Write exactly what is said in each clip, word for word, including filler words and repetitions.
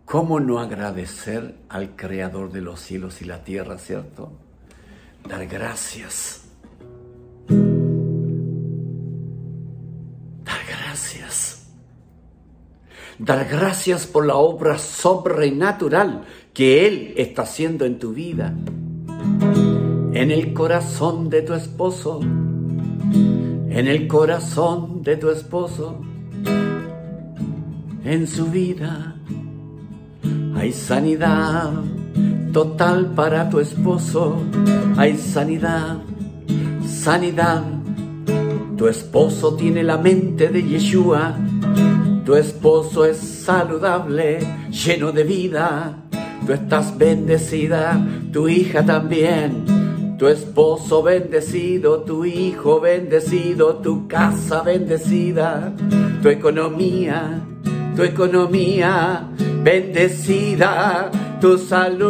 ¿Cómo no agradecer al Creador de los cielos y la tierra, cierto? Dar gracias. Dar gracias. Dar gracias por la obra sobrenatural que Él está haciendo en tu vida, en el corazón de tu esposo, en el corazón de tu esposo, en su vida. Hay sanidad total para tu esposo, hay sanidad, sanidad. Tu esposo tiene la mente de Yeshua, tu esposo es saludable, lleno de vida, tú estás bendecida, tu hija también, tu esposo bendecido, tu hijo bendecido, tu casa bendecida, tu economía, tu economía bendecida, tu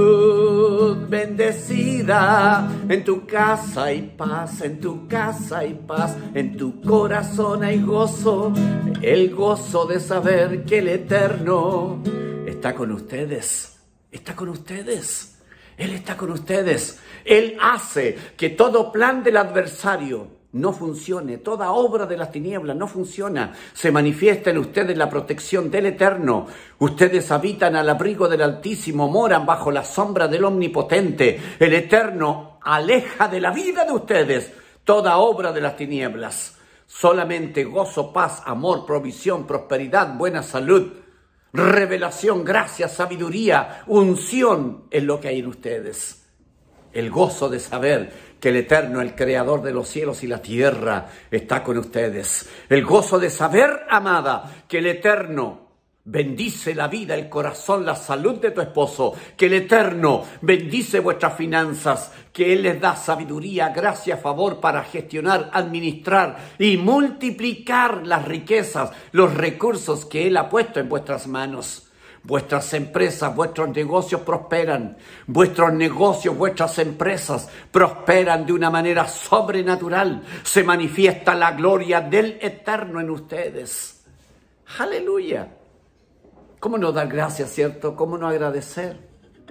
salud bendecida. En tu casa hay paz, en tu casa hay paz, en tu corazón hay gozo, el gozo de saber que el Eterno está con ustedes, está con ustedes, Él está con ustedes. Él hace que todo plan del adversario no funcione, toda obra de las tinieblas no funciona. Se manifiesta en ustedes la protección del Eterno. Ustedes habitan al abrigo del Altísimo, moran bajo la sombra del Omnipotente. El Eterno aleja de la vida de ustedes toda obra de las tinieblas. Solamente gozo, paz, amor, provisión, prosperidad, buena salud, revelación, gracia, sabiduría, unción es lo que hay en ustedes. El gozo de saber que el Eterno, el Creador de los cielos y la tierra, está con ustedes. El gozo de saber, amada, que el Eterno bendice la vida, el corazón, la salud de tu esposo, que el Eterno bendice vuestras finanzas, que Él les da sabiduría, gracia, favor para gestionar, administrar y multiplicar las riquezas, los recursos que Él ha puesto en vuestras manos. Vuestras empresas, vuestros negocios prosperan. Vuestros negocios, vuestras empresas prosperan de una manera sobrenatural. Se manifiesta la gloria del Eterno en ustedes. ¡Aleluya! ¿Cómo no dar gracias, cierto? ¿Cómo no agradecer?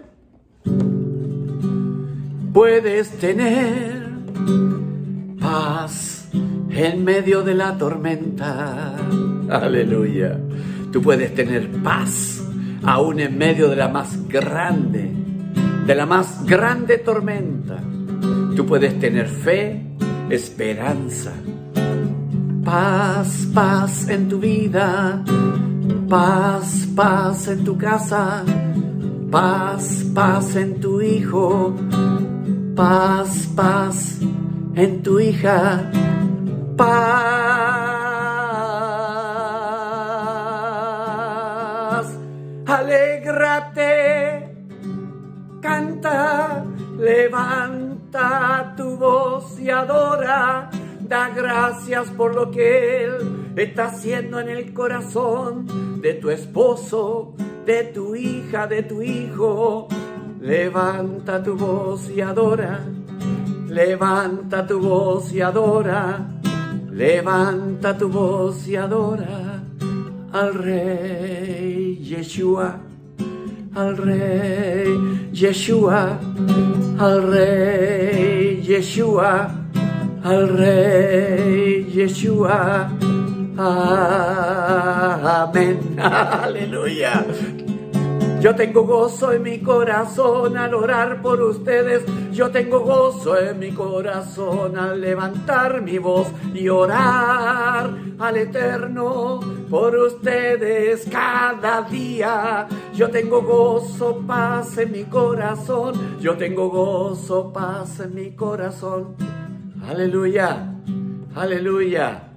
Puedes tener paz en medio de la tormenta. ¡Aleluya! Tú puedes tener paz aún en medio de la más grande, de la más grande tormenta. Tú puedes tener fe, esperanza, paz, paz en tu vida, paz, paz en tu casa, paz, paz en tu hijo, paz, paz en tu hija, paz. Alégrate, canta, levanta tu voz y adora. Da gracias por lo que Él está haciendo en el corazón de tu esposo, de tu hija, de tu hijo. Levanta tu voz y adora. Levanta tu voz y adora. Levanta tu voz y adora al Rey Yeshua, al Rey Yeshua, al Rey Yeshua, al Rey Yeshua. Amén. Aleluya. Yo tengo gozo en mi corazón al orar por ustedes. Yo tengo gozo en mi corazón al levantar mi voz y orar al Eterno por ustedes cada día. Yo tengo gozo, paz en mi corazón. Yo tengo gozo, paz en mi corazón. Aleluya, aleluya,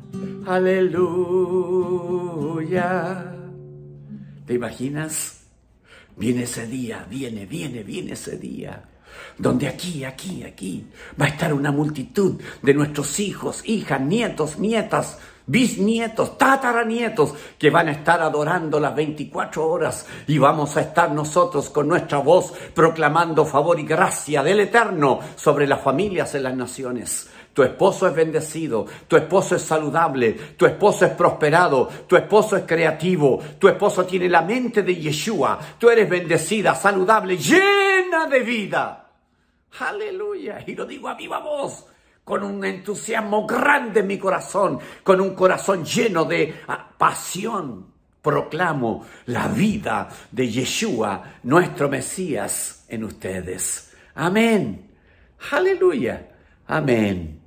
aleluya. ¿Te imaginas? Viene ese día, viene, viene, viene ese día, donde aquí, aquí, aquí va a estar una multitud de nuestros hijos, hijas, nietos, nietas, bisnietos, tataranietos, que van a estar adorando las veinticuatro horas y vamos a estar nosotros con nuestra voz proclamando favor y gracia del Eterno sobre las familias en las naciones. Tu esposo es bendecido, tu esposo es saludable, tu esposo es prosperado, tu esposo es creativo, tu esposo tiene la mente de Yeshua, tú eres bendecida, saludable, llena de vida. Aleluya. Y lo digo a viva voz, con un entusiasmo grande en mi corazón, con un corazón lleno de pasión. Proclamo la vida de Yeshua, nuestro Mesías, en ustedes. Amén. Aleluya. Amén.